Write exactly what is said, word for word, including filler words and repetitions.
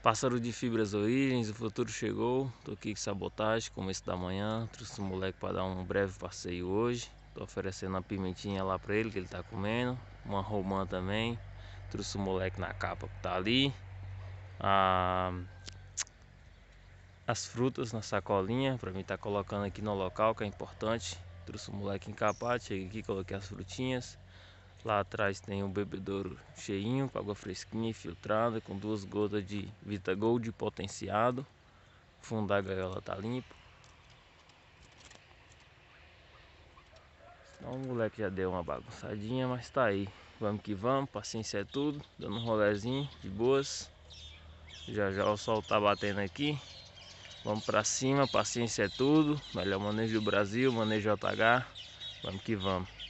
Pássaro de Fibras Origens, o futuro chegou. Tô aqui com Sabotagem, começo da manhã. Trouxe o moleque para dar um breve passeio hoje. Tô oferecendo uma pimentinha lá para ele, que ele tá comendo. Uma romã também. Trouxe o moleque na capa que tá ali. Ah, as frutas na sacolinha, para mim tá colocando aqui no local, que é importante. Trouxe o moleque encapado, cheguei aqui, coloquei as frutinhas. Lá atrás tem um bebedouro cheinho, com água fresquinha e filtrada, com duas gotas de Vita Gold potenciado. O fundo da gaiola tá limpo. Então o moleque já deu uma bagunçadinha, mas tá aí. Vamos que vamos, paciência é tudo. Dando um rolezinho de boas. Já já o sol tá batendo aqui. Vamos pra cima, paciência é tudo. Melhor manejo do Brasil, manejo J H. Vamos que vamos.